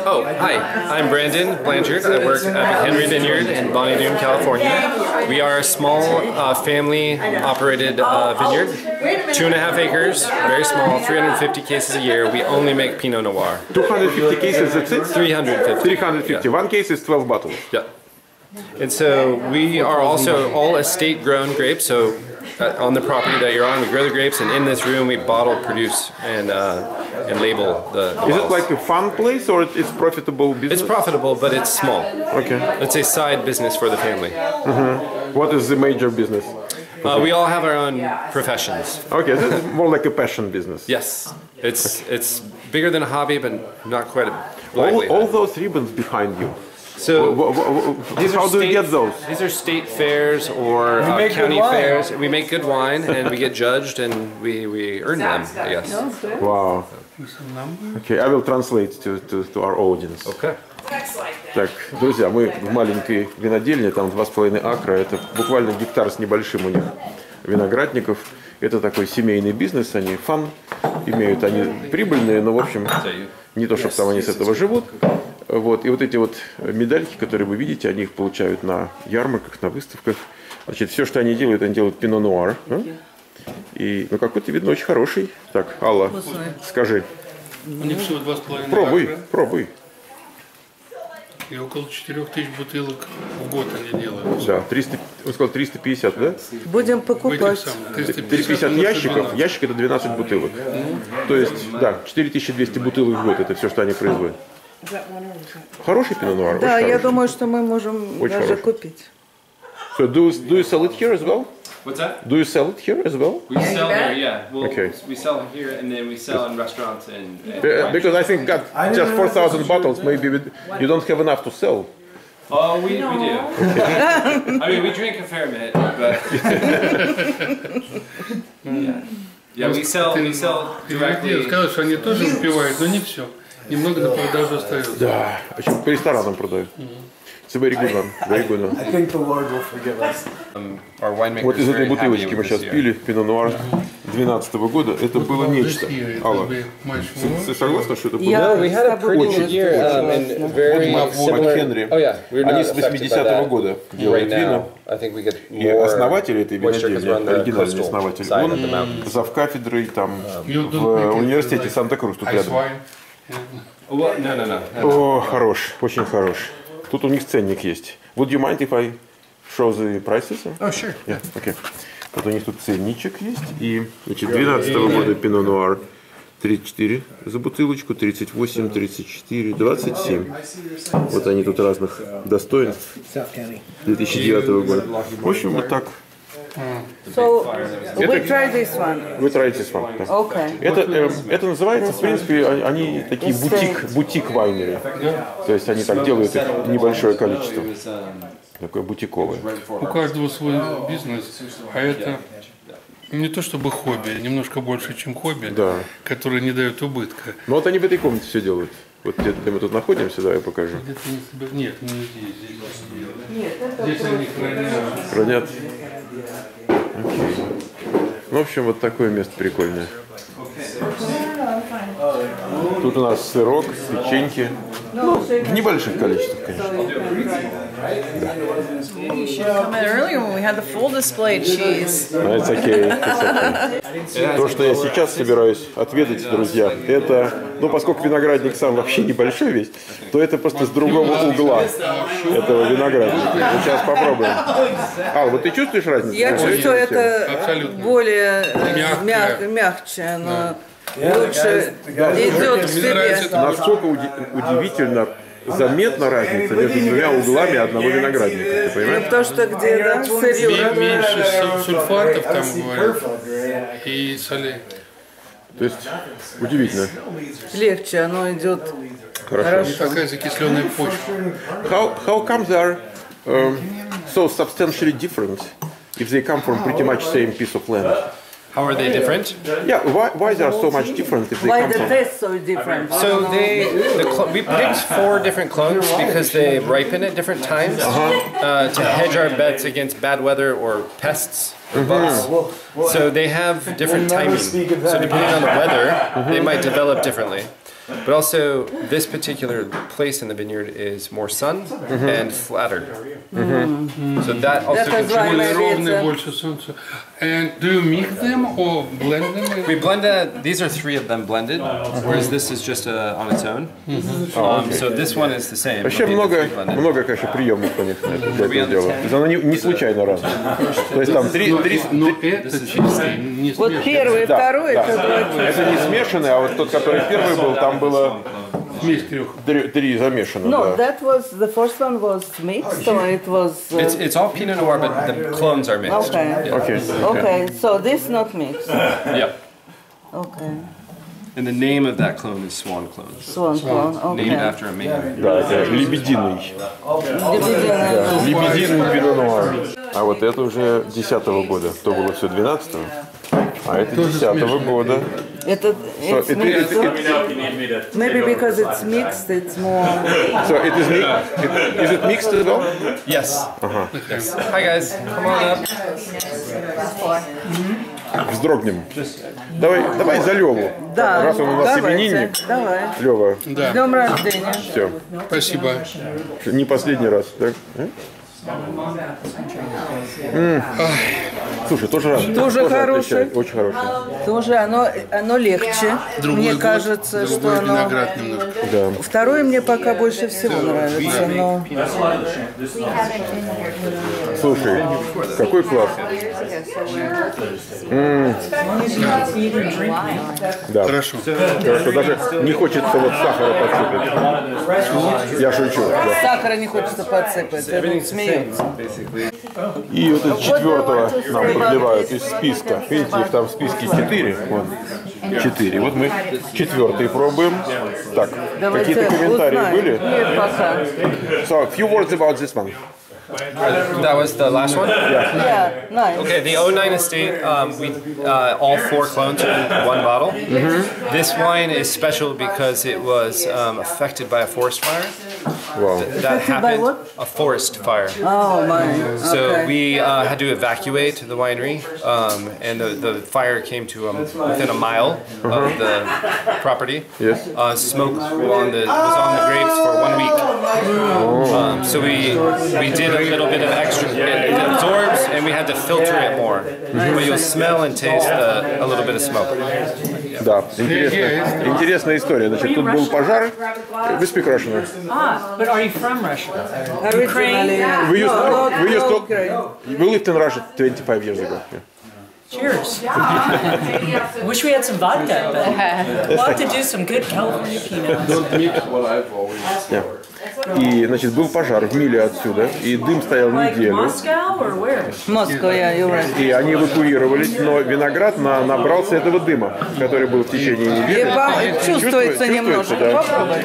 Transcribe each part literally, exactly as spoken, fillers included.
Oh, hi. I'm Brandon Blanchard. I work at Henry Vineyard in Bonnie Doon, California. We are a small uh, family-operated uh, vineyard, two and a half acres, very small, three hundred fifty cases a year. We only make Pinot Noir. two hundred fifty cases, that's it? three hundred fifty. three hundred fifty. Yeah. One case is twelve bottles. Yeah. And so we are also all estate-grown grapes. So uh, on the property that you're on, we grow the grapes, and in this room we bottle, produce, and uh, and label the, the Is bottles. it like a fun place or it's profitable business? It's profitable, but it's small. Okay. It's a side business for the family. Mm-hmm. What is the major business? Uh, we all have our own professions. Okay, this is more like a passion business. Yes, it's it's bigger than a hobby, but not quite a All, livelihood. all those ribbons behind you. So Wh- wh- wh- these are how do you state- get those? These are state fairs or uh, make county good wine. fairs. We make good wine, and we get judged, and we, we earn them, I guess. Wow. Okay, I will translate to, to, to our audience. Okay. Так, друзья, мы в маленькой винодельне, там два с половиной акра, это буквально гектар с небольшим у них виноградников. Это такой семейный бизнес, они фан имеют, они прибыльные, но в общем не то, чтобы там они с этого живут. Вот, и вот эти вот медальки, которые вы видите, они их получают на ярмарках, на выставках. Значит, все, что они делают, они делают Pinot Noir. Да? И, ну, какой-то, видно, очень хороший. Так, Алла, скажи. У них всего два с половиной Пробуй, акра, пробуй. и около четырех тысяч бутылок в год они делают. Да, триста, он сказал триста пятьдесят, да? Будем В этих покупать. самых триста триста пятьдесят умножить на ящиков, двенадцать. ящик это двенадцать бутылок. То есть, да, четыре тысячи двести бутылок в год, это все, что они производят. Хороший Pinot Noir? Да, очень я хороший. думаю, что мы можем Очень даже хороший. купить. So, do, do you sell it here as well? What's that? Do you sell it here as well? We sell here, yeah. We'll, Okay. We sell here, and then we sell in restaurants and. and Uh, because I think, God, just four thousand bottles, maybe with- you don't have enough to sell. Oh, we, we do. I mean, we drink a fair bit, but. yeah. Yeah, we sell, we sell directly. Я сказал, что они тоже выпивают, но не все. Немного на продажу остается. Да, еще по ресторанам продают. It's a very good one, very good one. I think the Lord will forgive us. Our winemakers Вот из very этой happy бутылочки with мы this сейчас year. пили, Pinot Noir двенадцатого года, это было нечто. Алла, ты согласна, что это было? Я We had a с тобой pretty тоже good year, um, and very Вот similar. Хенри. Oh yeah, we're not Они с affected by восьмидесятого that. года Right делают вина. now, I think we get И more основатель этой moisture because винодельни, we're on the оригинальный coastal основатель, side of the он mountains. завкафедрой там в университете Санта-Крус, тут рядом. Well, no, no, no. О, хорош, очень хорош. Тут у них ценник есть. Would you mind if I show the prices? Oh, sure. Yeah, okay. Вот у них тут ценничек есть. И, значит, двенадцатого года Pinot Noir тридцать четыре за бутылочку, тридцать восемь, тридцать четыре, двадцать семь. Вот они тут разных достоинств. две тысячи девятого года. В общем, вот так. So, we try this one. Вы тратите с вами. Да. Okay. Это, э, это называется, в принципе, а- они такие бутик, бутик вайнери. То есть они так делают их небольшое количество. Такое бутиковое. У каждого свой бизнес, а это не то чтобы хобби, немножко больше, чем хобби, Да. которое не дает убытка. Но вот они в этой комнате все делают. Вот где-то мы тут находимся, давай я покажу. Где-то не собер- Нет, не здесь. Здесь, здесь они хранят. Хранят. Окей. Ну, в общем, вот такое место прикольное. Тут у нас сырок, печеньки. Ну, в небольших количествах, конечно. You should come in earlier when we had the full display cheese. Но it's okay, it's okay. То, что я сейчас собираюсь отведать, друзья, это, ну, поскольку виноградник сам вообще небольшой весь, то это просто с другого угла этого виноградника. Мы сейчас попробуем. А, вот ты чувствуешь разницу? Я чувствую, это Абсолютно. более э, Мягкое. мяг- мягче, но лучше идет к Мне нравится себе. это. Насколько уди- удивительно заметна разница между двумя углами одного виноградника. Ты понимаешь? Потому что где, да, сырье. Ме- Меньше су- сульфатов там говорят и солей. То есть удивительно. Легче, оно идет Хорошо. И хорошо. такая закисленная почва. How, how come they are um, so substantially different if they come from pretty much same piece of land? How are they different? Yeah, why, why they are so much different if they Why come the from... taste so different? So they, the cl- we picked four different clones because they ripen at different times uh, to hedge our bets against bad weather or pests or bugs. So they have different timing. So depending on the weather, they might develop differently. But also, this particular place in the vineyard is more sun mm-hmm. and flatter. Mm-hmm. So that also That is why contributes. maybe it's Ровные a- больше солнца. And do you mix them or blend them? We blend that. These are three of them blended, whereas this is just uh, on its own. Mm-hmm. um, so this one is the same. Вообще but the много, three blended. много, конечно, приемов у них для этого дела. То есть оно не, не случайно разное. То есть там три... три, Но это чисто не Вот смешано. первый и да, второй, да. это два. Это не смешанный, а вот тот, который первый был, там было Смесь трех. три, три замешано. No, Да. that was, the first one was mixed, or it was... uh, It's, it's all Pinot Noir, but the clones are mixed. Okay. Yeah. Окей. Okay, so this not mixed. Yep. Okay. And the name of that clone is Swan Clone, Swan clone, named okay. after a man. Да, это лебединый. Лебединый. Лебединый пино нуар. А вот это уже десятого года. То было все двенадцатого. А это десятого года. Это, So it's it, mixed. it, it, Maybe because it's mixed, it's more... so it is, mi- it, is it mixed as well? Yes. Yes. Hi guys, come on up. Вздрогнем. Давай, давай за Леву. Да, Раз он у нас давайте, именинник. давай. Лева, С днем рождения. все. Спасибо. Не последний раз, так? М. Слушай, тоже рад. Тоже хороший. отличает, очень хороший. Тоже оно, оно легче. Другой мне год, кажется, что другой оно... виноград немножко. Да. Второй мне пока больше всего нравится, но... Слушай, какой класс. М. Да. Хорошо. Хорошо, даже не хочется вот сахара подсыпать. Я шучу. Да. Сахара не хочется подсыпать, он смеется. И вот из четвертого нам подливают из списка. Видите, их там в списке четыре. Вот. Четыре. Вот мы четвертый пробуем. Так, Давайте какие-то комментарии узнаем. были? Нет, пока. So, a few words about this one. That was the last one? Yeah, nice. Okay, the oh nine Estate, um, we uh, all four clones are in one bottle. Mm-hmm. This wine is special because it was um, affected by a forest fire. Wow. That Affected by happened. what? A forest fire. Oh, my. So Okay. we uh, had to evacuate the winery, um, and the, the fire came to um, within a mile of the property. Yes. Uh, smoke on the, was on the grapes for one week. Um, so we we did a little bit of extra. It, it absorbs, and we had to filter it more. But you'll smell and taste the, a little bit of smoke. Да, интересная, интересная история. Значит, тут был пожар. We speak Russian. Ah, but are you from Russia? Originally, We used, no, not we used to, Ukraine. we lived in Russia twenty-five years ago. Yeah. Cheers. I wish we had some vodka, but we'll have to do some good California Pinot. Yeah. И, значит, был пожар в миле отсюда, и дым стоял Like неделю. Moscow or where? Moscow, yeah, you're right. И они эвакуировались, но виноград на, набрался этого дыма, который был в течение И недели. по- чувствуется Чувствуется, немножко. да. Попробуй.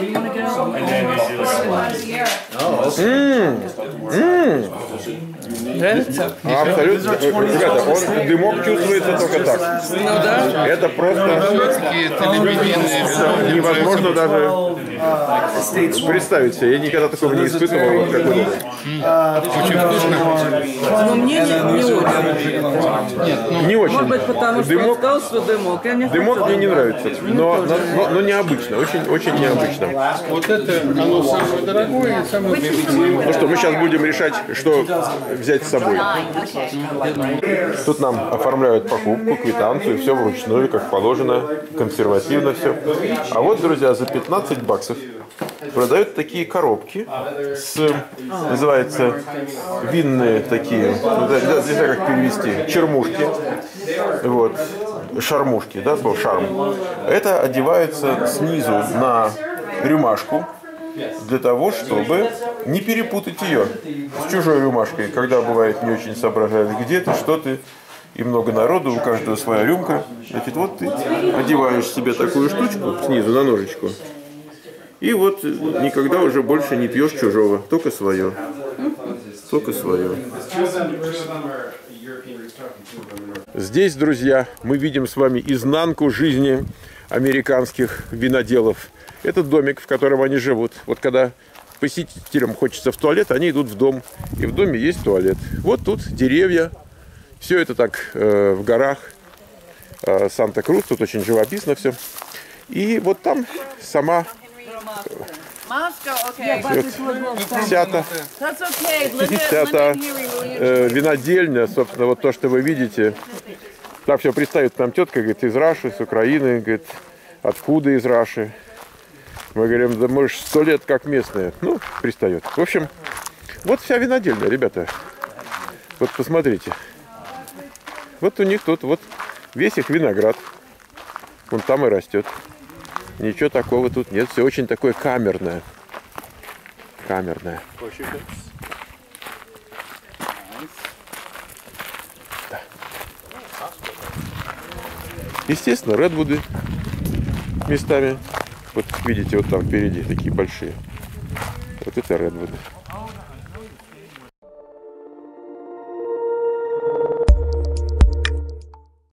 Нравится? Абсолютно. Ребята, он, дымок чувствуется только так. Ну да. Это просто Какие-то лебединые. невозможно даже представить себе. Я никогда такого не испытывал, как вы думаете. Очень вкусно. Но мне не, не очень. Не очень. Может быть, потому что он Дымок, сказал, что дымок. Я не дымок хочу. мне не нравится, но, но, но, но необычно, очень, очень необычно. Вот это, оно самое дорогое и самое вкусное. Ну что, мы сейчас будем решать, что взять с собой. Тут нам оформляют покупку, квитанцию, все вручную, как положено, консервативно все. А вот, друзья, за пятнадцать баксов продают такие коробки с, называется, винные такие, ну, да, не знаю, как перевести, чермушки, вот, шармушки, да, слово шарм. Это одевается снизу на рюмашку, для того, чтобы не перепутать ее с чужой рюмашкой, когда бывает не очень соображаешь, где ты, что ты, и много народу, у каждого своя рюмка. Значит, вот ты одеваешь себе такую штучку снизу на ножичку, и вот никогда уже больше не пьешь чужого, только свое. Только свое. Здесь, друзья, мы видим с вами изнанку жизни американских виноделов. Это домик, в котором они живут. Вот когда посетителям хочется в туалет, они идут в дом, и в доме есть туалет. Вот тут деревья, все это так э, в горах э, Санта-Крус, тут очень живописно все. И вот там сама Moscow, okay. вся-то That's okay. Linda, вся-то Linda Henry, will you- э, винодельня, собственно, вот то, что вы видите. Там все пристает нам тетка, говорит, из Раши, с Украины, говорит, откуда из Раши. Мы говорим, да мы ж сто лет как местные. Ну, пристает. В общем, вот вся винодельня, ребята. Вот посмотрите. Вот у них тут вот весь их виноград. Вон там и растет. Ничего такого тут нет. Все очень такое камерное. Камерное. Да. Естественно, редвуды местами. Вот видите, вот там впереди такие большие. Вот это редвуды.